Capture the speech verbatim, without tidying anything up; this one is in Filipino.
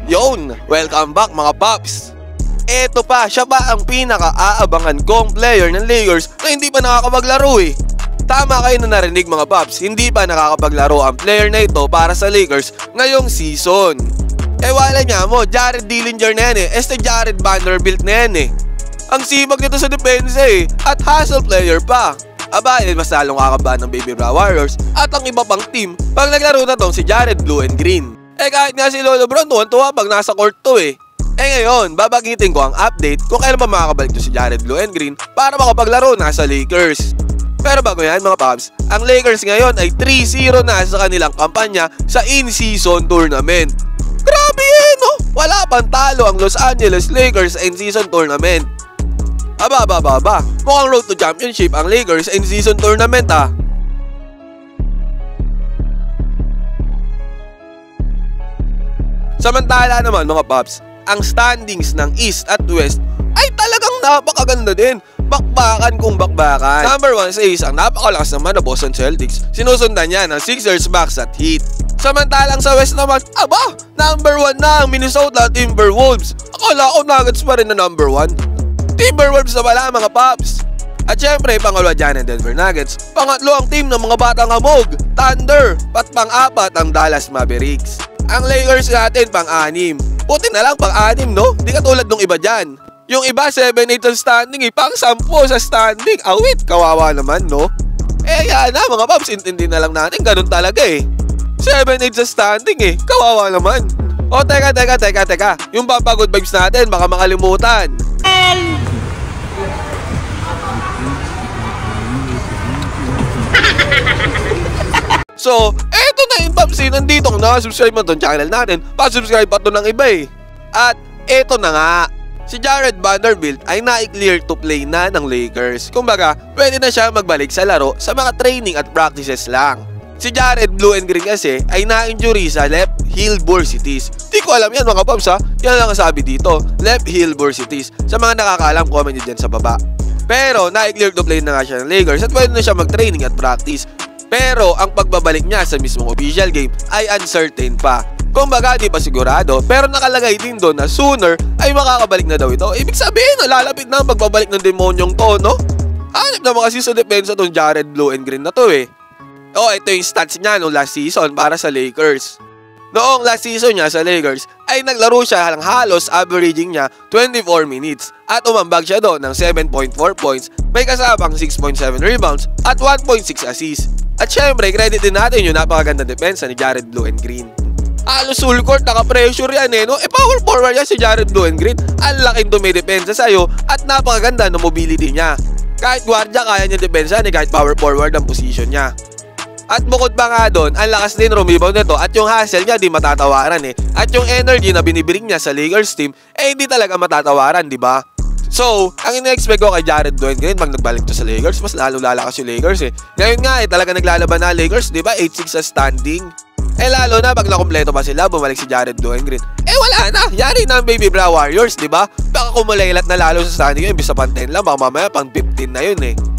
Yon, welcome back mga paps. Eto pa, siya pa ang pinaka-aabangan kong player ng Lakers na hindi pa nakakapaglaro eh. Tama kayo na narinig mga paps, hindi pa nakakapaglaro ang player na ito para sa Lakers ngayong season. Eh wala niya mo, Jared Dillinger na yan eh, este Jared Vanderbilt na yan eh. Ang sibag nito sa depensa eh, at hustle player pa. Aba, eh, mas lalong kakabahan ng Baby Bra Warriors at ang iba pang team pag naglaro na tong si Jared Blue and Green. Eh kahit nga si Lolo Bron, tuwan-tuwa pag nasa court to eh. Eh ngayon, babagitin ko ang update kung kailan pa makakabalik to si Jared Blue and Green para makapaglaro na sa Lakers. Pero bago yan mga paps, ang Lakers ngayon ay three zero na sa kanilang kampanya sa in-season tournament. Grabe eh no? Wala pang talo ang Los Angeles Lakers sa in-season tournament. Aba, aba, aba, aba. Mukhang road to championship ang Lakers sa in-season tournament ah. Samantala naman mga paps, ang standings ng East at West ay talagang napakaganda din. Bakbakan kung bakbakan. Number one sa East, ang napakalakas naman na Boston Celtics. Sinusundan niya ng Sixers, Bucks at Heat. Samantalang sa West naman, aba, number one na ang Minnesota Timberwolves. Akala ko Nuggets pa rin na number one. Timberwolves na pala mga paps. At syempre, pangalawa dyan ang Denver Nuggets. Pangatlo ang team ng mga batang hamog, Thunder. At pang-apat ang Dallas Mavericks. Ang Lakers natin pang-anim. Puti na lang pang-anim no? Di katulad nung iba dyan. Yung iba seven eight ang standing eh, pang-sampo sa standing. Awit, kawawa naman no? Eh yan na mga paps, intindi na lang natin, ganun talaga eh. seven eight sa standing eh, kawawa naman. O teka, teka, teka, teka. Yung papagood vibes natin, baka makalimutan. So, eto na yung paps eh, nandito kung nakasubscribe mo itong channel natin, pa-subscribe pa ito ng iba eh. At eto na nga, si Jared Vanderbilt ay na-clear to play na ng Lakers. Kumbaga, pwede na siya magbalik sa laro sa mga training at practices lang. Si Jared Blue and Green kasi ay na-injury sa left heel bursitis. Di ko alam yan mga paps ha, yan lang ang sabi dito, left heel bursitis. Sa mga nakakaalam, comment nyo dyan sa baba. Pero, na-clear to play na nga siya ng Lakers at pwede na siya mag-training at practice. Pero ang pagbabalik niya sa mismong official game ay uncertain pa. Kumbaga di pa sigurado, pero nakalagay din doon na sooner ay makakabalik na daw ito. Ibig sabihin, lalapit na ang pagbabalik ng demonyong to, no? Hanip naman kasi sa depensa tong Jared Blue and Green na to eh. O, ito yung stats niya noong last season para sa Lakers. Noong last season niya sa Lakers ay naglaro siya ng halos averaging niya twenty-four minutes at umambag siya doon ng seven point four points, may kasabang six point seven rebounds at one point six assists. At syempre, credit din natin yung napakaganda depensa ni Jared Blue and Green. Halos full court, naka-pressure yan eh, no? E power forward yan si Jared Blue and Green. Ang laking dumidepensa sa'yo at napakaganda ng mobility niya. Kahit guardia, kaya niya depensa ni kahit power forward ang position niya. At bukod pa nga doon, ang lakas din rebound nito at yung hustle niya di matatawaran eh. At yung energy na binibring niya sa Lakers team, eh hindi talaga matatawaran, di ba? So, ang ina-expect ko kay Jared Blue and Green pag nagbalik to sa Lakers, mas lalo lalakas yung Lakers eh. Ngayon nga eh, talaga naglalaban na Lakers, di ba? eight six sa standing. Eh lalo na pag nakompleto pa sila, bumalik si Jared Blue and Green. Eh wala na, yari na ang Baby Bra Warriors, di ba? Baka kumulaylat na lalo sa standing yun, imbis sa pang ten lang, baka mamaya pang fifteen na yun eh.